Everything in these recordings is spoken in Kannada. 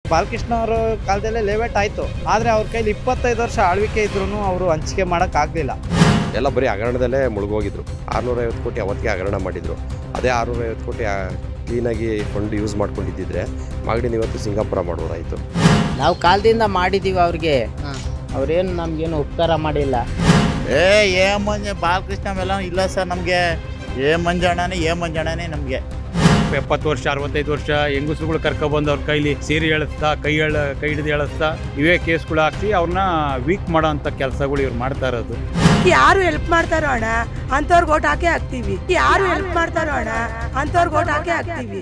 ಬಾಲಕೃಷ್ಣ ಅವರ ಕಾಲದಲ್ಲೇ ಲೇಔಟ್ ಆಯಿತು, ಆದರೆ ಅವ್ರ ಕೈಲಿ 25 ವರ್ಷ ಆಳ್ವಿಕೆ ಇದ್ರೂ ಅವರು ಹಂಚಿಕೆ ಮಾಡೋಕ್ಕಾಗಲಿಲ್ಲ. ಎಲ್ಲ ಬರೀ ಹಗರಣದಲ್ಲೇ ಮುಳುಗೋಗಿದ್ರು. 650 ಕೋಟಿ ಅವತ್ತಿಗೆ ಹಗರಣ ಮಾಡಿದರು. ಅದೇ 650 ಕೋಟಿ ಕ್ಲೀನಾಗಿ ಫಂಡ್ ಯೂಸ್ ಮಾಡ್ಕೊಂಡಿದ್ದಿದ್ರೆ ಮಾಗಡಿನ ಇವತ್ತು ಸಿಂಗಾಪುರ ಮಾಡ್ಬೋದಾಯಿತು. ನಾವು ಕಾಲದಿಂದ ಮಾಡಿದ್ದೀವಿ ಅವ್ರಿಗೆ, ಅವ್ರೇನು ನಮಗೇನು ಉಪಕಾರ ಮಾಡಿಲ್ಲ. ಬಾಲಕೃಷ್ಣ ಮೇಲೆ ಇಲ್ಲ ಸರ್, ನಮಗೆ ಮಂಜಣ್ಣನೇ ನಮಗೆ 70 ವರ್ಷ 65 ವರ್ಷ ಹೆಂಗಸ್ರುಗಳು ಕರ್ಕೊಬಂದು ಅವ್ರ ಕೈಲಿ ಸೀರೆ ಎಳಿಸ್ತಾ ಕೈ ಹಿಡಿದು ಎಳಿಸ್ತಾ ಇವೇ ಕೇಸ್ಗಳು ಹಾಕಿ ಅವ್ರನ್ನ ವೀಕ್ ಮಾಡೋ ಅಂಥ ಕೆಲಸಗಳು ಇವ್ರು ಮಾಡ್ತಾ ಇರೋದು. ಯಾರು ಹೆಲ್ಪ್ ಮಾಡ್ತಾರೋ ಅಣ್ಣ ಅಂಥವ್ರಿಗೆ ಓಟ್ ಹಾಕೇ ಹಾಕ್ತೀವಿ. ಯಾರು ಹೆಲ್ಪ್ ಮಾಡ್ತಾರೋ ಅಣ್ಣ ಅಂಥವ್ರಿಗೆ ಓಟ್ ಹಾಕೇ ಹಾಕ್ತೀವಿ.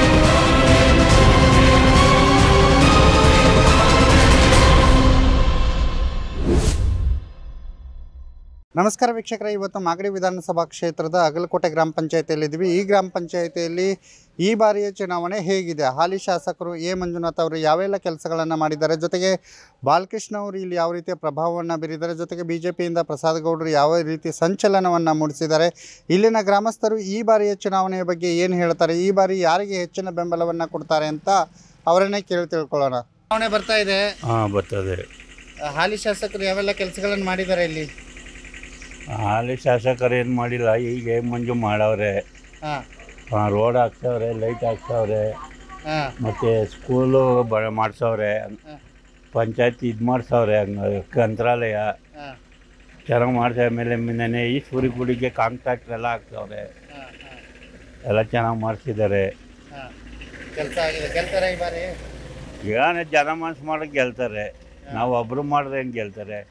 ನಮಸ್ಕಾರ ವೀಕ್ಷಕರೇ, ಇವತ್ತು ಮಾಗಡಿ ವಿಧಾನಸಭಾ ಕ್ಷೇತ್ರದ ಅಗಲಕೋಟೆ ಗ್ರಾಮ ಪಂಚಾಯತಿಯಲ್ಲಿದ್ದೀವಿ. ಈ ಗ್ರಾಮ ಪಂಚಾಯತಿಯಲ್ಲಿ ಈ ಬಾರಿಯ ಚುನಾವಣೆ ಹೇಗಿದೆ, ಹಾಲಿ ಶಾಸಕರು ಎ ಮಂಜುನಾಥ್ ಅವರು ಯಾವೆಲ್ಲ ಕೆಲಸಗಳನ್ನು ಮಾಡಿದ್ದಾರೆ, ಜೊತೆಗೆ ಬಾಲಕೃಷ್ಣ ಅವರು ಇಲ್ಲಿ ಯಾವ ರೀತಿಯ ಪ್ರಭಾವವನ್ನು ಬೀರಿದ್ದಾರೆ, ಜೊತೆಗೆ ಬಿಜೆಪಿಯಿಂದ ಪ್ರಸಾದ್ ಗೌಡರು ಯಾವ ರೀತಿ ಸಂಚಲನವನ್ನು ಮೂಡಿಸಿದ್ದಾರೆ, ಇಲ್ಲಿನ ಗ್ರಾಮಸ್ಥರು ಈ ಬಾರಿಯ ಚುನಾವಣೆಯ ಬಗ್ಗೆ ಏನು ಹೇಳ್ತಾರೆ, ಈ ಬಾರಿ ಯಾರಿಗೆ ಹೆಚ್ಚಿನ ಬೆಂಬಲವನ್ನು ಕೊಡ್ತಾರೆ ಅಂತ ಅವರನ್ನೇ ತಿಳ್ಕೊಳ್ಳೋಣ. ಚುನಾವಣೆ ಬರ್ತಾ ಇದೆ. ಬರ್ತದೆ. ಹಾಲಿ ಶಾಸಕರು ಯಾವೆಲ್ಲ ಕೆಲಸಗಳನ್ನು ಮಾಡಿದ್ದಾರೆ ಇಲ್ಲಿ? ಹಾಲಿ ಶಾಸಕರು ಏನು ಮಾಡಿಲ್ಲ, ಈಗ ಮಂಜು ಮಾಡವ್ರೆ. ರೋಡ್ ಹಾಕ್ಸವ್ರೆ, ಲೈಟ್ ಹಾಕ್ಸವ್ರೆ, ಮತ್ತು ಸ್ಕೂಲು ಮಾಡಿಸವ್ರೆ, ಪಂಚಾಯತ್ ಇದು ಮಾಡಿಸವ್ರೆ, ಗ್ರಂಥಾಲಯ ಚೆನ್ನಾಗಿ ಮಾಡ್ಸವ್ರೆ. ಆಮೇಲೆ ನೆನೆ ಈ ಸೂರಿಗುಡಿಗೆ ಕಾಂಟ್ರಾಕ್ಟ್ ಎಲ್ಲ ಹಾಕ್ಸವ್ರೆ, ಎಲ್ಲ ಚೆನ್ನಾಗಿ ಮಾಡಿಸಿದ್ದಾರೆ. ಈಗ ಜನ ಮನಸ್ಸು ಮಾಡೋಕೆ ಗೆಲ್ತಾರೆ, ನಾವು ಒಬ್ಬರು ಮಾಡಿದ್ರೆ ಹೆಂಗೆ ಗೆಲ್ತಾರೆ.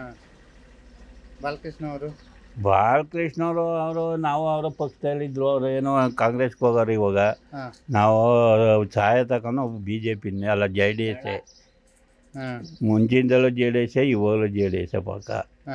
ಬಾಲಕೃಷ್ಣವರು ನಾವು ಅವರ ಪಕ್ಷದಲ್ಲಿದ್ದರು, ಅವರು ಏನೋ ಕಾಂಗ್ರೆಸ್ಗೆ ಹೋಗೋರು. ಇವಾಗ ನಾವು ಸಹಾಯ ತಗೊಂಡು BJP ಅಲ್ಲ JDS. ಮುಂಚಿಂದಲೂ JDS, ಇವಾಗಲೂ JDS ಪಕ್ಕ.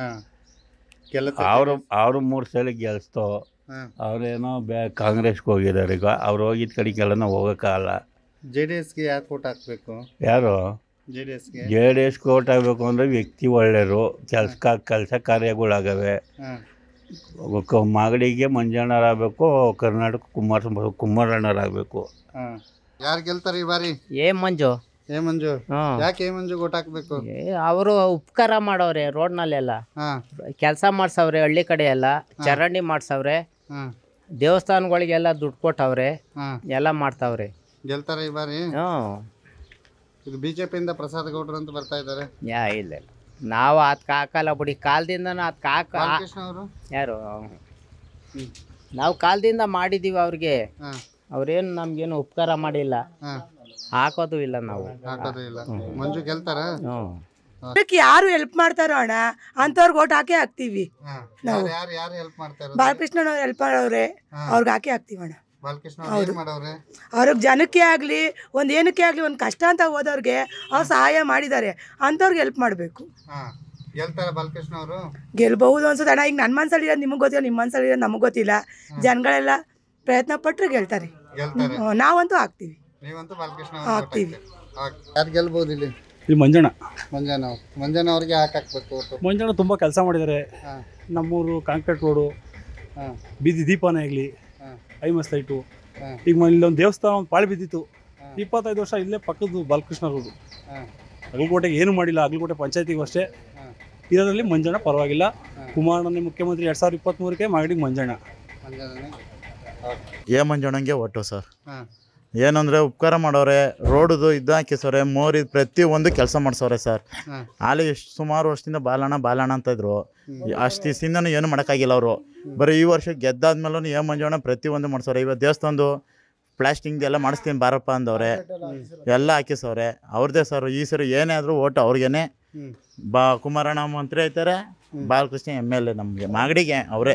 ಅವರು 3 ಸಲ ಗೆಲ್ಸ್ತೋ, ಅವರೇನೋ ಕಾಂಗ್ರೆಸ್ಗೆ ಹೋಗಿದ್ದಾರೆ. ಈಗ ಅವ್ರು ಹೋಗಿದ್ದ ಕಡೆಗೆಲ್ಲ ನಾವು ಹೋಗೋಕ್ಕಾಗಲ್ಲ. JDSಗೆ ಯಾಕೆ ಓಟ್ ಹಾಕಬೇಕು? ಯಾರು JDSಗೆ ಓಟ್ ಆಗಬೇಕು ಅಂದರೆ ವ್ಯಕ್ತಿ ಒಳ್ಳೆಯರು, ಕೆಲಸ ಕಾರ್ಯಗಳಾಗವೆ. ಮಾಗಡಿಗೆ ಮಂಜಣ್ಣರಾಗಬೇಕು, ಕರ್ನಾಟಕ ಕುಮಾರಣ್ಣರಾಗಬೇಕು. ಯಾರು ಗೆಲ್ತಾರೆ ಈ ಬಾರಿ? ಎ ಮಂಜು. ಯಾಕೆ ಎ ಮಂಜು ಓಟ್ ಹಾಕಬೇಕು? ಅವರು ಉಪಕಾರ ಮಾಡವ್ರೆ, ರೋಡ್ನಲ್ಲೆಲ್ಲ ಕೆಲಸ ಮಾಡ್ಸವ್ರೆ, ಹಳ್ಳಿ ಕಡೆ ಎಲ್ಲ ಚರಂಡಿ ಮಾಡ್ಸವ್ರೆ, ದೇವಸ್ಥಾನಗಳಿಗೆಲ್ಲ ದುಡ್ಡು ಕೊಟ್ಟವ್ರೆ, ಎಲ್ಲ ಮಾಡ್ತಾವ್ರೆ. ಗೆಲ್ತಾರೆ ಈ ಬಾರಿ? ಇದು ಬಿಜೆಪಿಯಿಂದ ಪ್ರಸಾದ್ ಗೌಡರು ಅಂತ ಬರ್ತಾ ಇದ್ದಾರೆ. ಇಲ್ಲ ನಾವು ಅದಕ್ಕೆ ಹಾಕಲ್ಲ ಬಿಡಿ, ಕಾಲದಿಂದನೂ ಅದಕ್ಕೆ ಯಾರು ನಾವು ಕಾಲದಿಂದ ಮಾಡಿದ್ದೀವಿ ಅವ್ರಿಗೆ, ಅವ್ರೇನು ನಮ್ಗೇನು ಉಪಕಾರ ಮಾಡಿಲ್ಲ, ಹಾಕೋದು ಇಲ್ಲ ನಾವು. ಮಂಜು ಗೆಲ್ತಾರ? ಯಾರು ಹೆಲ್ಪ್ ಮಾಡ್ತಾರೋ ಅಣ್ಣ ಅಂಥವ್ರಿಗೆ ಓಟ್ ಹಾಕೇ ಹಾಕ್ತೀವಿ ನಾವು. ಬಾಲಕೃಷ್ಣನವ್ರು ಹೆಲ್ಪ್ ಮಾಡೋರೆ, ಅವ್ರಿಗೆ ಹಾಕೇ ಹಾಕ್ತೀವಿ ಅಣ್ಣ. ಅವ್ರಿಗೆ ಜನಕ್ಕೆ ಆಗಲಿ ಒಂದು ಏನಕ್ಕೆ ಆಗಲಿ ಒಂದು ಕಷ್ಟ ಅಂತ ಹೋದವ್ರಿಗೆ ಅವ್ರು ಸಹಾಯ ಮಾಡಿದ್ದಾರೆ, ಅಂಥವ್ರಿಗೆ ಹೆಲ್ಪ್ ಮಾಡಬೇಕು. ಗೆಲ್ಬಹುದು ಅನ್ಸುತ್ತೆ ಅಣ್ಣ. ಈಗ ನನ್ನ ಮನ್ಸಲ್ಲಿರೋದು ನಿಮಗೆ ಗೊತ್ತಿಲ್ಲ, ನಿಮ್ಮ ಮನ್ಸಲ್ಲಿರೋದು ನಮಗೆ ಗೊತ್ತಿಲ್ಲ. ಜನಗಳೆಲ್ಲ ಪ್ರಯತ್ನ ಪಟ್ಟರೆ ಗೆಲ್ತಾರೆ, ನಾವಂತೂ ಹಾಕ್ತೀವಿ. ಹಾಕ್ತೀವಿ. ಯಾರು ಗೆಲ್ಬಹುದು ಇಲ್ಲಿ? ಮಂಜಣ್ಣ ಅವ್ರಿಗೆ ಹಾಕಬೇಕು. ಮಂಜಣ್ಣ ತುಂಬ ಕೆಲಸ ಮಾಡಿದ್ದಾರೆ. ನಮ್ಮೂರು ಕಾಂಕ್ರೀಟ್ ರೋಡು, ಬೀದಿ ದೀಪನೇ ಆಗಲಿ, ಐಮಸ್ ಲೈಟು, ಈಗ ಇಲ್ಲೊಂದು ದೇವಸ್ಥಾನ ಒಂದು ಪಾಳಿ ಬಿದ್ದಿತ್ತು. 25 ವರ್ಷ ಇಲ್ಲೇ ಪಕ್ಕದ್ದು ಬಾಲಕೃಷ್ಣ ರೋಡು. ಅಗಲಕೋಟೆಗೆ ಏನು ಮಾಡಿಲ್ಲ, ಅಗಲಕೋಟೆ ಪಂಚಾಯತಿಗೂ ಅಷ್ಟೇ. ಇದರಲ್ಲಿ ಮಂಜಣ್ಣ ಪರವಾಗಿಲ್ಲ. ಕುಮಾರಣ್ಣನೇ ಮುಖ್ಯಮಂತ್ರಿ 2023ಕ್ಕೆ ಮಾಗಡಿಗೆ ಮಂಜಣ್ಣ. ಎ ಮಂಜಣ್ಣಂಗೆ ಒಟ್ಟು ಸರ್. ಏನಂದರೆ ಉಪಕಾರ ಮಾಡೋರೆ, ರೋಡ್ದು ಇದು ಹಾಕಿಸೋರೆ, ಮೋರಿ ಪ್ರತಿಯೊಂದು ಕೆಲಸ ಮಾಡಿಸೋರೆ ಸರ್. ಅಲ್ಲಿ ಸುಮಾರು ವರ್ಷದಿಂದ ಬಾಲಣ್ಣ ಅಂತ ಇದ್ರು. ಅಷ್ಟು ದಿವಸದಿಂದನೂ ಏನು ಮಾಡೋಕ್ಕಾಗಿಲ್ಲ ಅವರು. ಬರೀ ಈ ವರ್ಷ ಗೆದ್ದಾದ್ಮೇಲೂ ಎ ಮಂಜಣ್ಣ ಪ್ರತಿಯೊಂದು ಮಾಡಿಸೋರೆ. ಇವತ್ತು ದೇವಸ್ಥಾನದ್ದು ಪ್ಲಾಸ್ಟಿಂಗ್ ಎಲ್ಲ ಮಾಡಿಸ್ತೀನಿ ಬಾರಪ್ಪ ಅಂದವ್ರೆ, ಎಲ್ಲ ಹಾಕಿಸವ್ರೆ. ಅವ್ರದ್ದೇ ಸರ್ ಈ ಸರಿ ಏನೇ ಆದರೂ ಓಟು ಅವ್ರಿಗೇನೆ. ಕುಮಾರಣ್ಣ ಮಂತ್ರಿ ಆಯ್ತಾರೆ, ಬಾಲಕೃಷ್ಣ MLA ನಮಗೆ ಮಾಗಡಿಗೆ ಅವರೇ.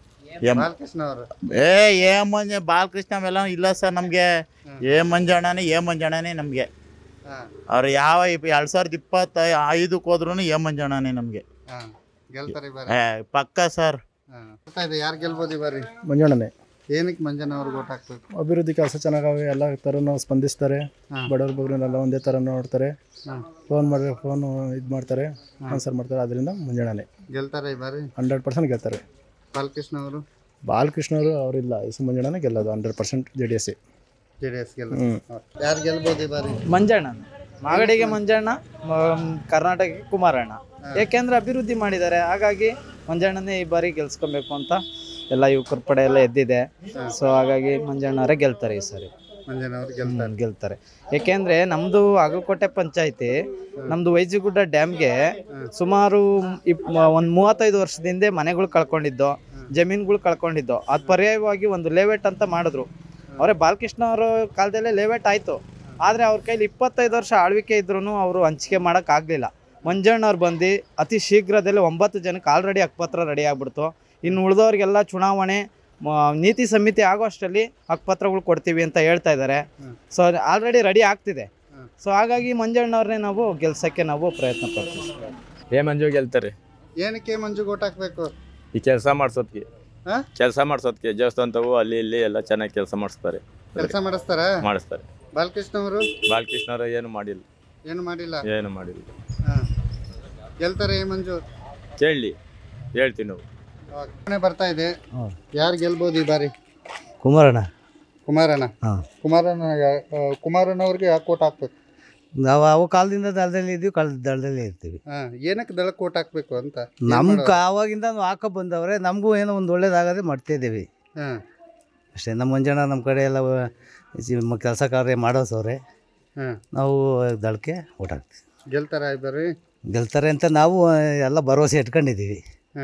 ಬಾಲಕೃಷ್ಣ ಮೇಲೆ ಇಲ್ಲ ಸರ್, ನಮಗೆ ಎ ಮಂಜಣ್ಣನೇ ನಮಗೆ. ಅವ್ರು ಯಾವ 2025ಕ್ಕೆ ಹೋದ್ರೂ ಎ ಮಂಜಣ್ಣನೇ ನಮಗೆ ಪಕ್ಕ ಸರ್. ಯಾರು ಗೆಲ್ಬೋದು ಈ ಬಾರಿ? ಮಂಜಣ್ಣನೇ. ಏನಕ್ಕೆ ಮಂಜಣ್ಣ ಅವ್ರಿಗೆ ಓಟ್ ಹಾಕ್ಬೇಕು? ಅಭಿವೃದ್ಧಿ ಕೆಲಸ ಚೆನ್ನಾಗವೆ, ಎಲ್ಲ ಥರನೂ ಸ್ಪಂದಿಸ್ತಾರೆ. ಬಡವ್ರ ಬಗ್ರನ್ನೆಲ್ಲ ಒಂದೇ ಥರ ನೋಡ್ತಾರೆ. ಫೋನ್ ಮಾಡಿದ್ರೆ ಫೋನು ಇದು ಮಾಡ್ತಾರೆ, ಆನ್ಸರ್ ಮಾಡ್ತಾರೆ. ಅದರಿಂದ ಮಂಜಣ್ಣನೇ ಗೆಲ್ತಾರೆ ಈ ಬಾರಿ. 100% ಗೆಲ್ತಾರೆ. ಬಾಲಕೃಷ್ಣ ಅವರು ಅವರಿಲ್ಲ, ಮಂಜಣ್ಣನೇ ಗೆಲ್ಲೋದು 100% JDS. ಯಾರು ಗೆಲ್ಬೋದು ಈ ಬಾರಿ? ಮಂಜಣ್ಣ. ಮಾಗಡಿಗೆ ಮಂಜಣ್ಣ, ಕರ್ನಾಟಕಕ್ಕೆ ಕುಮಾರಣ್ಣ. ಏಕೆಂದ್ರೆ ಅಭಿವೃದ್ಧಿ ಮಾಡಿದ್ದಾರೆ, ಹಾಗಾಗಿ ಮಂಜಣ್ಣನೇ ಈ ಬಾರಿ ಗೆಲ್ಸ್ಕೊಬೇಕು ಅಂತ ಎಲ್ಲ ಯುವಕರ ಪಡೆ ಎಲ್ಲ ಎದ್ದಿದೆ. ಸೊ ಹಾಗಾಗಿ ಮಂಜಣ್ಣವರೇ ಗೆಲ್ತಾರೆ ಈ ಸರಿ. ಗೆಲ್ತಾರೆ. ಏಕೆಂದ್ರೆ ನಮ್ದು ಅಗಲಕೋಟೆ ಪಂಚಾಯತಿ, ನಮ್ದು ವೈಜಿಗುಡ್ಡ ಡ್ಯಾಮ್ಗೆ ಸುಮಾರು ಒಂದು 35 ವರ್ಷದಿಂದ ಮನೆಗಳು ಕಳ್ಕೊಂಡಿದ್ದು, ಜಮೀನುಗಳು ಕಳ್ಕೊಂಡಿದ್ದು. ಅದು ಪರ್ಯಾಯವಾಗಿ ಒಂದು ಲೇಔಟ್ ಅಂತ ಮಾಡಿದ್ರು. ಅವರೇ ಬಾಲಕೃಷ್ಣ ಅವರ ಕಾಲದಲ್ಲೇ ಲೇಔಟ್ ಆಯಿತು. ಆದರೆ ಅವ್ರ ಕೈಲಿ 25 ವರ್ಷ ಆಳ್ವಿಕೆ ಇದ್ರೂ ಅವರು ಹಂಚಿಕೆ ಮಾಡೋಕ್ಕಾಗಲಿಲ್ಲ. ಮಂಜಣ್ಣವ್ರು ಬಂದು ಅತಿ ಶೀಘ್ರದಲ್ಲೇ 9 ಜನಕ್ಕೆ ಆಲ್ರೆಡಿ ಹಕ್ಕುಪತ್ರ ರೆಡಿ ಆಗ್ಬಿಡ್ತು. ಇನ್ನು ಉಳಿದವ್ರಿಗೆಲ್ಲ ಚುನಾವಣೆ ನೀತಿ ಸಮಿತಿ ಆಗೋ ಅಷ್ಟರಲ್ಲಿ ಹಕ್ಕುಪತ್ರಗಳು ಕೊಡ್ತೀವಿ ಅಂತ ಹೇಳ್ತಾ ಇದ್ದಾರೆ. ಸೊ ಆಲ್ರೆಡಿ ರೆಡಿ ಆಗ್ತಿದೆ. ಸೊ ಹಾಗಾಗಿ ಮಂಜಣ್ಣವ್ರನ್ನೇ ನಾವು ಗೆಲ್ಸೋಕ್ಕೆ ನಾವು ಪ್ರಯತ್ನ ಪಡ್ತೀವಿ. ಮಂಜು ಗೆಲ್ತಾರೆ. ಏನಕ್ಕೆ ಮಂಜು ಓಟ್ ಹಾಕ್ಬೇಕು? ಈ ಕೆಲಸ ಮಾಡಿಸೋದಕ್ಕೆ ದೇವಸ್ಥಾನವು ಅಲ್ಲಿ ಇಲ್ಲಿ ಎಲ್ಲ ಚೆನ್ನಾಗಿ ಕೆಲಸ ಮಾಡಿಸ್ತಾರೆ. ಕೆಲಸ ಮಾಡಿಸ್ತಾರೆ. ಬಾಲಕೃಷ್ಣ ಅವರು ಏನು ಮಾಡಿಲ್ಲ. ಗೆಲ್ತಾರೆ ಮಂಜು? ಹೇಳ್ತೀವಿ ನಾವು. ಬರ್ತಾ ಇದೆ, ಯಾರು ಗೆಲ್ಬೋದು ಈ ಬಾರಿ? ಕುಮಾರಣ್ಣ. ಕುಮಾರಣ್ಣ ಅವ್ರಿಗೆ ಯಾಕೆ ಓಟ್ ಹಾಕ್ಬೇಕು? ನಾವು ಅವು ಕಾಲದಿಂದ ದಳದಲ್ಲಿ ಇದ್ದೀವಿ, ದಳದಲ್ಲಿ ಇರ್ತೀವಿ. ಏನಕ್ಕೆ ದಳಕ್ಕೆ ಓಟ್ ಹಾಕ್ಬೇಕು ಅಂತ? ನಮ್ಗೆ ಆವಾಗಿಂದ ಹಾಕ ಬಂದವ್ರೆ, ನಮಗೂ ಏನೋ ಒಂದು ಒಳ್ಳೇದಾಗದೆ ಮಾಡ್ತಿದ್ದೀವಿ ಅಷ್ಟೇ. ನಮ್ಮ ಮಂಜಣ್ಣ ನಮ್ಮ ಕಡೆ ಎಲ್ಲ ಕೆಲಸ ಕಾರ್ಯ ಮಾಡೋಸವ್ರೆ, ನಾವು ದಳಕ್ಕೆ ಓಟ್ ಹಾಕ್ತೀವಿ. ಗೆಲ್ತಾರೆ ಅಂತ ನಾವು ಎಲ್ಲ ಭರವಸೆ ಇಟ್ಕೊಂಡಿದ್ದೀವಿ.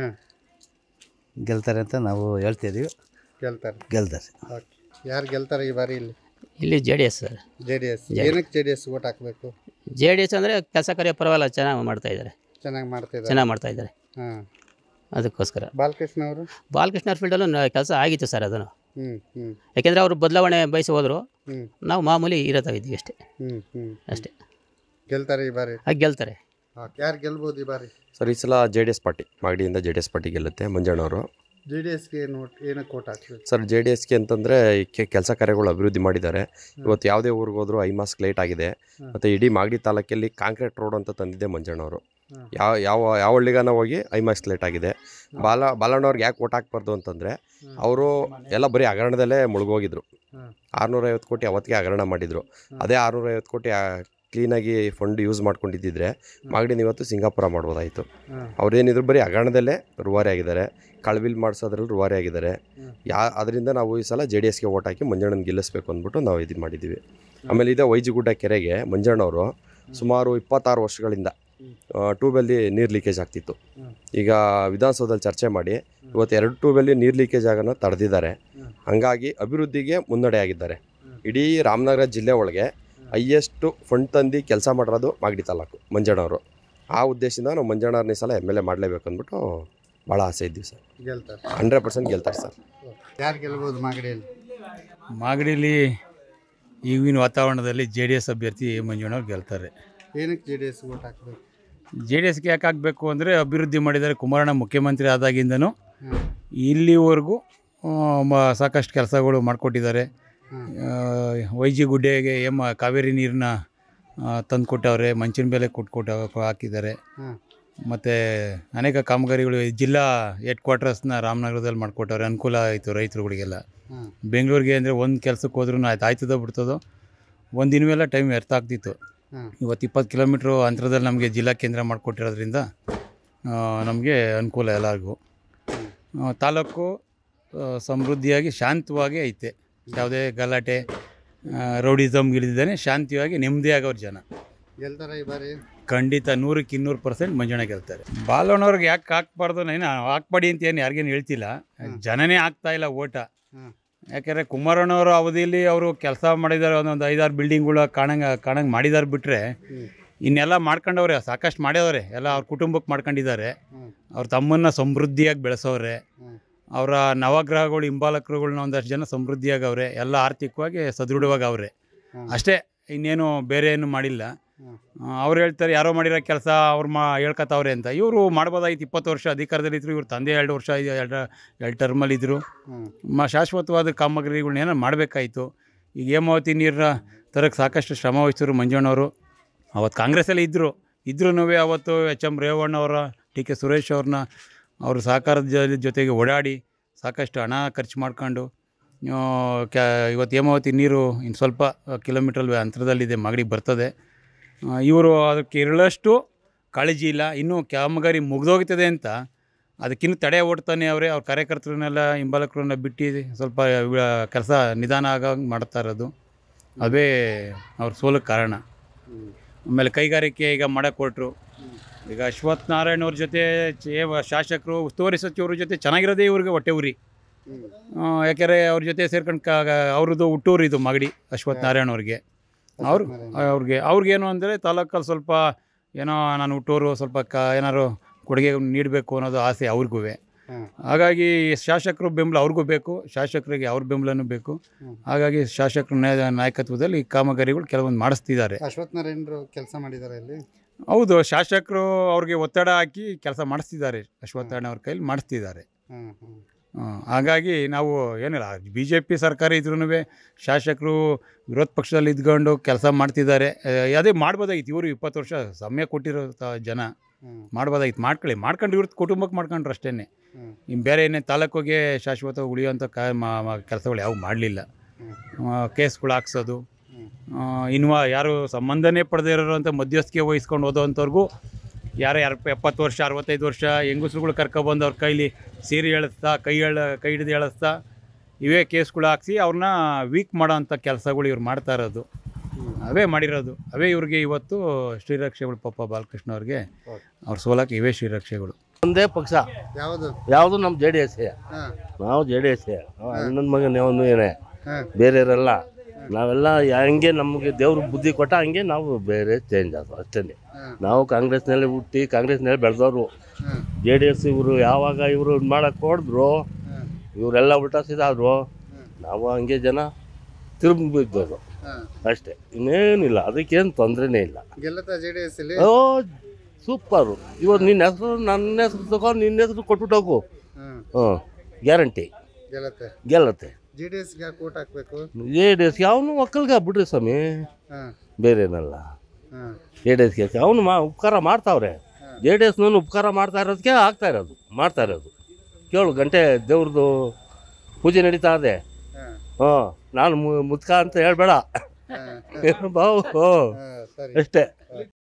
ಗೆಲ್ತಾರೆ ಅಂತ ನಾವು ಹೇಳ್ತಿದ್ದೀವಿ. ಗೆಲ್ತಾರೆ. ಯಾರು ಗೆಲ್ತಾರೆ ಈ ಬಾರಿ ಇಲ್ಲಿ JDS ಸರ್. ಏನಕ್ಕೆ JDS ಓಟ್ ಹಾಕಬೇಕು? JDS ಅಂದರೆ ಕೆಲಸ ಕಾರ್ಯ ಪರವಾಗಿಲ್ಲ, ಚೆನ್ನಾಗಿ ಮಾಡ್ತಾ ಇದ್ದಾರೆ. ಅದಕ್ಕೋಸ್ಕರ. ಬಾಲಕೃಷ್ಣ ಅವ್ರ ಫೀಲ್ಡಲ್ಲೂ ಕೆಲಸ ಆಗಿತ್ತು ಸರ್. ಅದನ್ನು ಯಾಕೆಂದರೆ ಅವರು ಬದಲಾವಣೆ ಬಯಸಿ ಹೋದ್ರು, ನಾವು ಮಾಮೂಲಿ ಇರೋತಾಗಿದ್ದೀವಿ ಅಷ್ಟೇ. ಗೆಲ್ತಾರೆ ಈ ಬಾರಿ? ಗೆಲ್ತಾರೆ. ಯಾರು ಗೆಲ್ಬೋದು ಈ ಬಾರಿ? ಸರ್ ಈ ಸಲ JDS ಪಾರ್ಟಿ, ಮಾಗಡಿಯಿಂದ JDS ಪಾರ್ಟಿ ಗೆಲ್ಲುತ್ತೆ. ಮಂಜಣ್ಣವರು. JDSಗೆ ಏನಕ್ಕೆ ಓಟ್ ಹಾಕ್ಬೇಕು ಸರ್? JDSಗೆ ಅಂತಂದರೆ ಕೆಲಸ ಕಾರ್ಯಗಳು ಅಭಿವೃದ್ಧಿ ಮಾಡಿದ್ದಾರೆ. ಇವತ್ತು ಯಾವುದೇ ಊರಿಗೆ ಹೋದ್ರು ಐಮಾಸ್ಕ್ ಲೈಟ್ ಆಗಿದೆ. ಮತ್ತು ಇಡೀ ಮಾಗಡಿ ತಾಲೂಕಲ್ಲಿ ಕಾಂಕ್ರೀಟ್ ರೋಡ್ ಅಂತ ತಂದಿದ್ದೆ ಮಂಜಣ್ಣವರು. ಯಾವ ಹಳ್ಳಿಗಾನ ಹೋಗಿ ಐಮಾಸ್ಕ್ ಲೈಟ್ ಆಗಿದೆ. ಬಾಲಣ್ಣವ್ರಿಗೆ ಯಾಕೆ ಓಟ್ ಹಾಕ್ಬಾರ್ದು ಅಂತಂದರೆ, ಅವರು ಎಲ್ಲ ಬರೀ ಹಗರಣದಲ್ಲೇ ಮುಳುಗೋಗಿದ್ರು. 650 ಕೋಟಿ ಅವತ್ತಿಗೆ ಹಗರಣ ಮಾಡಿದರು. ಅದೇ 650 ಕೋಟಿ ಕ್ಲೀನಾಗಿ ಫಂಡ್ ಯೂಸ್ ಮಾಡ್ಕೊಂಡಿದ್ದಿದ್ರೆ ಮಾಗಡಿನ ಇವತ್ತು ಸಿಂಗಾಪುರ ಮಾಡ್ಬೋದಾಯಿತು. ಅವ್ರೇನಿದ್ರು ಬರೀ ಹಗರಣದಲ್ಲೇ ರೂವಾರಿ ಆಗಿದ್ದಾರೆ, ಕಳವಿಲ್ ಮಾಡಿಸೋದ್ರಲ್ಲಿ ರೂವಾರಿ ಆಗಿದ್ದಾರೆ. ಅದರಿಂದ ನಾವು ಈ ಸಲ JDSಗೆ ಓಟ್ ಹಾಕಿ ಮಂಜಣ್ಣನ ಗೆಲ್ಲಿಸ್ಬೇಕು ಅಂದ್ಬಿಟ್ಟು ನಾವು ಇದು ಮಾಡಿದ್ದೀವಿ. ಆಮೇಲೆ ಇದೇ ವೈಜಿಗುಡ್ಡ ಕೆರೆಗೆ ಮಂಜಣ್ಣವರು ಸುಮಾರು 26 ವರ್ಷಗಳಿಂದ ಟ್ಯೂಬಲ್ಲಿ ನೀರು ಲೀಕೇಜ್ ಆಗ್ತಿತ್ತು. ಈಗ ವಿಧಾನಸೌಧದಲ್ಲಿ ಚರ್ಚೆ ಮಾಡಿ ಇವತ್ತು 2 ಟ್ಯೂಬಲ್ಲಿ ನೀರು ಲೀಕೇಜ್ ಆಗೋನ್ನ ತಡೆದಿದ್ದಾರೆ. ಹಾಗಾಗಿ ಅಭಿವೃದ್ಧಿಗೆ ಮುನ್ನಡೆ ಆಗಿದ್ದಾರೆ. ಇಡೀ ರಾಮನಗರ ಜಿಲ್ಲೆ ಒಳಗೆ ಹೈಯೆಸ್ಟು ಫಂಡ್ ತಂದು ಕೆಲಸ ಮಾಡಿರೋದು ಮಾಗಡಿ ತಾಲೂಕು ಮಂಜಣ್ಣವರು. ಆ ಉದ್ದೇಶದಿಂದ ನಾವು ಮಂಜಣ್ಣವ್ರನ್ನ ಈ ಸಲ MLA ಮಾಡಲೇಬೇಕು ಅಂದ್ಬಿಟ್ಟು ಭಾಳ ಆಸೆ ಇದ್ದೀವಿ ಸರ್. 100% ಗೆಲ್ತಾರೆ ಸರ್. ಯಾರು ಗೆಲ್ಬೋದು ಮಾಗಡಿಯಲ್ಲಿ? ಮಾಗಡಿಯಲ್ಲಿ ಈಗಿನ ವಾತಾವರಣದಲ್ಲಿ JDS ಅಭ್ಯರ್ಥಿ ಮಂಜಣ್ಣವ್ರು ಗೆಲ್ತಾರೆ. ಏನಕ್ಕೆ JDS ಓಟ್ ಹಾಕಬೇಕು? JDSಗೆ ಯಾಕೆ ಹಾಕಬೇಕು ಅಂದರೆ ಅಭಿವೃದ್ಧಿ ಮಾಡಿದ್ದಾರೆ. ಕುಮಾರಣ್ಣ ಮುಖ್ಯಮಂತ್ರಿ ಆದಾಗಿಂದನೂ ಇಲ್ಲಿವರೆಗೂ ಸಾಕಷ್ಟು ಕೆಲಸಗಳು ಮಾಡಿಕೊಟ್ಟಿದ್ದಾರೆ. ವೈಜಿಗುಡ್ಡೆಗೆ ಕಾವೇರಿ ನೀರನ್ನ ತಂದು ಕೊಟ್ಟವ್ರೆ, ಮಂಚಿನ ಬೆಲೆ ಹಾಕಿದ್ದಾರೆ. ಮತ್ತು ಅನೇಕ ಕಾಮಗಾರಿಗಳು ಜಿಲ್ಲಾ ಹೆಡ್ ಕ್ವಾರ್ಟರ್ಸ್ನ ರಾಮನಗರದಲ್ಲಿ ಮಾಡಿಕೊಟ್ಟವ್ರೆ. ಅನುಕೂಲ ಆಯಿತು ರೈತರುಗಳಿಗೆಲ್ಲ. ಬೆಂಗಳೂರಿಗೆ ಅಂದರೆ ಒಂದು ಕೆಲಸಕ್ಕೆ ಹೋದ್ರೂ ಆಯ್ತದೋ ಬಿಡ್ತದೋ, ಒಂದು ದಿನವೆಲ್ಲ ಟೈಮ್ ವ್ಯರ್ಥ ಆಗ್ತಿತ್ತು. ಇವತ್ತು 20 ಕಿಲೋಮೀಟ್ರು ಅಂತರದಲ್ಲಿ ನಮಗೆ ಜಿಲ್ಲಾ ಕೇಂದ್ರ ಮಾಡಿಕೊಟ್ಟಿರೋದ್ರಿಂದ ನಮಗೆ ಅನುಕೂಲ ಎಲ್ಲರಿಗೂ. ತಾಲೂಕು ಸಮೃದ್ಧಿಯಾಗಿ ಶಾಂತವಾಗಿ ಐತೆ. ಯಾವುದೇ ಗಲಾಟೆ ರೌಡಿಸಮ್ ಇಳಿದಿದ್ದಾನೆ, ಶಾಂತಿಯಾಗಿ ನೆಮ್ಮದಿಯಾಗವ್ರ ಜನ. ಗೆಲ್ತಾರೆ ಈ ಬಾರಿ? ಖಂಡಿತ 100ಕ್ಕೆ 200% ಮಂಜಣ್ಣ ಗೆಲ್ತಾರೆ. ಬಾಲಣ್ಣವ್ರಿಗೆ ಯಾಕೆ ಹಾಕ್ಬಾರ್ದು, ನಾನು ಹಾಕ್ಬೇಡಿ ಅಂತ ಏನು ಯಾರಿಗೇನು ಹೇಳ್ತಿಲ್ಲ. ಜನನೇ ಆಗ್ತಾ ಇಲ್ಲ ಓಟ. ಯಾಕೆಂದರೆ ಕುಮಾರಣ್ಣವ್ರ ಅವಧಿಯಲ್ಲಿ ಅವರು ಕೆಲಸ ಮಾಡಿದ್ದಾರೆ. ಒಂದೊಂದು 5-6 ಬಿಲ್ಡಿಂಗ್ಗಳು ಕಾಣಂಗೆ ಮಾಡಿದಾರೆ ಬಿಟ್ಟರೆ ಇನ್ನೆಲ್ಲ ಮಾಡ್ಕೊಂಡವ್ರೆ, ಸಾಕಷ್ಟು ಮಾಡ್ಯವ್ರೆ. ಎಲ್ಲ ಅವ್ರ ಕುಟುಂಬಕ್ಕೆ ಮಾಡ್ಕೊಂಡಿದ್ದಾರೆ. ಅವ್ರ ತಮ್ಮನ್ನು ಸಮೃದ್ಧಿಯಾಗಿ ಬೆಳೆಸೋರೆ. ಅವರ ನವಗ್ರಹಗಳು ಹಿಂಬಾಲಕರುಗಳನ್ನ ಒಂದಷ್ಟು ಜನ ಸಮೃದ್ಧಿಯಾಗವ್ರೆ. ಎಲ್ಲ ಆರ್ಥಿಕವಾಗಿ ಸದೃಢವಾಗಿ ಅವರೇ ಅಷ್ಟೇ, ಇನ್ನೇನು ಬೇರೆ ಏನು ಮಾಡಿಲ್ಲ. ಅವ್ರು ಹೇಳ್ತಾರೆ ಯಾರೋ ಮಾಡಿರೋ ಕೆಲಸ ಅವ್ರು ಹೇಳ್ಕೊತಾವ್ರೆ ಅಂತ. ಇವರು ಮಾಡ್ಬೋದಾಗಿತ್ತು. 20 ವರ್ಷ ಅಧಿಕಾರದಲ್ಲಿದ್ದರು. ಇವ್ರ ತಂದೆ 2 ವರ್ಷ 2 ಟರ್ಮಲ್ಲಿದ್ದರು. ಶಾಶ್ವತವಾದ ಕಾಮಗಾರಿಗಳನ್ನ ಏನೋ ಮಾಡಬೇಕಾಯಿತು. ಈಗ ಹೇಮಾವತಿ ನೀರನ್ನ ತರಕ್ಕೆ ಸಾಕಷ್ಟು ಶ್ರಮ ವಹಿಸಿದ್ರು ಮಂಜಣ್ಣವರು. ಅವತ್ತು ಕಾಂಗ್ರೆಸ್ಸಲ್ಲಿ ಇದ್ರೂ ಅವತ್ತು HM ರೇವಣ್ಣವರ, TK ಸುರೇಶ್ ಅವ್ರನ್ನ ಅವರು ಸಹಕಾರದ ಜೊತೆಗೆ ಓಡಾಡಿ ಸಾಕಷ್ಟು ಹಣ ಖರ್ಚು ಮಾಡ್ಕೊಂಡು ಇವತ್ತು ಹೇಮಾವತಿ ನೀರು ಇನ್ನು ಸ್ವಲ್ಪ ಕಿಲೋಮೀಟ್ರ್ ಅಂತರದಲ್ಲಿದೆ, ಮಾಗಡಿಗೆ ಬರ್ತದೆ. ಇವರು ಅದಕ್ಕೆ ಇರಳಷ್ಟು ಕಾಳಜಿ ಇಲ್ಲ. ಇನ್ನೂ ಕಾಮಗಾರಿ ಮುಗಿದೋಗ್ತದೆ ಅಂತ ಅದಕ್ಕಿನ್ನೂ ತಡೆ ಓಡ್ತಾನೆ ಅವರೇ. ಅವ್ರ ಕಾರ್ಯಕರ್ತರನ್ನೆಲ್ಲ ಹಿಂಬಾಲಕರನ್ನ ಬಿಟ್ಟು ಸ್ವಲ್ಪ ಕೆಲಸ ನಿಧಾನ ಆಗಂಗೆ ಮಾಡ್ತಾ ಇರೋದು, ಅದೇ ಅವ್ರ ಸೋಲಕ್ಕೆ ಕಾರಣ. ಆಮೇಲೆ ಕೈಗಾರಿಕೆ ಈಗ ಮಾಡಕ್ಕೆ ಕೊಟ್ಟರು. ಈಗ ಅಶ್ವಥ್ ನಾರಾಯಣ್ ಅವ್ರ ಜೊತೆ ಶಾಸಕರು ಉಸ್ತುವಾರಿ ಸಚಿವರ ಜೊತೆ ಚೆನ್ನಾಗಿರೋದೇ ಇವ್ರಿಗೆ ಹೊಟ್ಟೆ ಉರಿ. ಯಾಕೆಂದರೆ ಅವ್ರ ಜೊತೆ ಸೇರ್ಕೊಂಡು ಅವ್ರದ್ದು ಹುಟ್ಟೂರು ಇದು ಮಾಗಡಿ ಅಶ್ವಥ್ ನಾರಾಯಣ್ ಅವ್ರಿಗೇನು ಅಂದರೆ ತಾಲೂಕಲ್ಲಿ ಸ್ವಲ್ಪ ಏನೋ ನಾನು ಹುಟ್ಟೂರು ಸ್ವಲ್ಪ ಏನಾದ್ರು ಕೊಡುಗೆ ನೀಡಬೇಕು ಅನ್ನೋದು ಆಸೆ ಅವ್ರಿಗೂ. ಹಾಗಾಗಿ ಶಾಸಕರು ಬೆಂಬಲ ಅವ್ರಿಗೂ ಬೇಕು, ಶಾಸಕರಿಗೆ ಅವ್ರ ಬೆಂಬಲನೂ ಬೇಕು. ಹಾಗಾಗಿ ಶಾಸಕರ ನಾಯಕತ್ವದಲ್ಲಿ ಕಾಮಗಾರಿಗಳು ಕೆಲವೊಂದು ಮಾಡಿಸ್ತಿದ್ದಾರೆ. ಅಶ್ವಥ್ ನಾರಾಯಣರು ಕೆಲಸ ಮಾಡಿದ್ದಾರೆ ಇಲ್ಲಿ. ಹೌದು, ಶಾಸಕರು ಅವ್ರಿಗೆ ಒತ್ತಡ ಹಾಕಿ ಕೆಲಸ ಮಾಡಿಸ್ತಿದ್ದಾರೆ, ಅಶ್ವಥ್ ನಾರಾಯಣ ಅವ್ರ ಕೈಲಿ ಮಾಡಿಸ್ತಿದ್ದಾರೆ. ಹಾಗಾಗಿ ನಾವು ಏನಿಲ್ಲ, BJP ಸರ್ಕಾರ ಇದ್ರೂ ಶಾಸಕರು ವಿರೋಧ ಪಕ್ಷದಲ್ಲಿ ಇದ್ಕೊಂಡು ಕೆಲಸ ಮಾಡ್ತಿದ್ದಾರೆ. ಅದೇ ಮಾಡ್ಬೋದಾಗಿತ್ತು. ಇವರು 20 ವರ್ಷ ಸಮಯ ಕೊಟ್ಟಿರೋ ಜನ ಮಾಡ್ಬೋದಾಗಿತ್ತು. ಮಾಡ್ಕೊಂಡು ಇವ್ರ ಕುಟುಂಬಕ್ಕೆ ಮಾಡ್ಕೊಂಡ್ರು ಅಷ್ಟೇ. ಇನ್ನು ಬೇರೆ ಏನೇ ತಾಲೂಕಿಗೆ ಶಾಶ್ವತ ಉಳಿಯುವಂಥ ಕೆಲಸಗಳು ಯಾವ ಮಾಡಲಿಲ್ಲ. ಕೇಸ್ಗಳು ಹಾಕ್ಸೋದು, ಯಾರು ಸಂಬಂಧನೇ ಪಡೆದೇ ಇರೋಂಥ ಮಧ್ಯಸ್ಥಿಕೆ ವಹಿಸ್ಕೊಂಡು ಹೋದೋವಂಥವ್ರಿಗೂ ಯಾರು 70 ವರ್ಷ 65 ವರ್ಷ ಹೆಂಗಸ್ರುಗಳು ಕರ್ಕೊಬಂದು ಅವ್ರ ಕೈಲಿ ಸೀರೆ ಎಳಿಸ್ತಾ ಕೈ ಹಿಡಿದು ಎಳಿಸ್ತಾ ಇವೇ ಕೇಸ್ಗಳು ಹಾಕ್ಸಿ ಅವ್ರನ್ನ ವೀಕ್ ಮಾಡೋವಂಥ ಕೆಲಸಗಳು ಇವ್ರು ಮಾಡ್ತಾ ಇರೋದು, ಅವೇ ಮಾಡಿರೋದು. ಅವೇ ಇವ್ರಿಗೆ ಇವತ್ತು ಶ್ರೀರಕ್ಷೆಗಳು. ಪಾಪ ಬಾಲಕೃಷ್ಣ ಅವ್ರಿಗೆ ಅವ್ರ ಸೋಲಕ್ಕೆ ಇವೇ ಶ್ರೀರಕ್ಷೆಗಳು. ಒಂದೇ ಪಕ್ಷ ಯಾವುದು ನಮ್ಮ JDS. ನಾವು JDS. ನನ್ನ ಮಗನ ಅವನು ಏನೇ ಬೇರೆಯವರೆಲ್ಲ ನಾವೆಲ್ಲ ಹಂಗೆ ನಮಗೆ ದೇವ್ರು ಬುದ್ಧಿ ಕೊಟ್ಟ ಹಂಗೆ ನಾವು ಬೇರೆ ಚೇಂಜ್ ಆದವು ಅಷ್ಟೇ. ನಾವು ಕಾಂಗ್ರೆಸ್ನಲ್ಲಿ ಹುಟ್ಟಿ ಕಾಂಗ್ರೆಸ್ನಲ್ಲಿ ಬೆಳೆದವರು. JDS ಇವರು ಯಾವಾಗ ಇವರು ಇದು ಮಾಡೋಕ್ಕೆ ಹೊಡೆದ್ರು, ಇವರೆಲ್ಲ ಉಲ್ಟಾ ಸೀದಾದ್ರು, ನಾವು ಹಂಗೆ ಜನ ತಿರುಗಿದ್ದವರು ಅಷ್ಟೇ, ಇನ್ನೇನಿಲ್ಲ. ಅದಕ್ಕೇನು ತೊಂದರೆನೇ ಇಲ್ಲ. ಓ ಸೂಪರು. ಇವತ್ತು ನಿನ್ನ ಹೆಸರು ನನ್ನ ಹೆಸರು ತಗೊಂಡು ನಿನ್ನ ಹೆಸರು ಕೊಟ್ಬಿಟ್ಟು ಹೋಗು, ಗ್ಯಾರಂಟಿ ಗೆಲ್ಲತ್ತೆ. JDSಗೆ ಅವನು ಒಕ್ಕಲ್ಗ ಬಿಡ್ರಿ ಸ್ವಾಮಿ, ಬೇರೆನಲ್ಲ. JDSಗೆ ಅವನು ಉಪಕಾರ ಮಾಡ್ತಾವ್ರೆ. JDSನೂ ಉಪಕಾರ ಮಾಡ್ತಾ ಇರೋದಕ್ಕೆ ಮಾಡ್ತಾ ಇರೋದು. ಕೇಳು, ಗಂಟೆ ದೇವ್ರದ್ದು ಪೂಜೆ ನಡೀತಾ ಇದೆ. ನಾನು ಮುದ್ಕ ಅಂತ ಹೇಳ್ಬೇಡ ಬಾವು, ಅಷ್ಟೇ.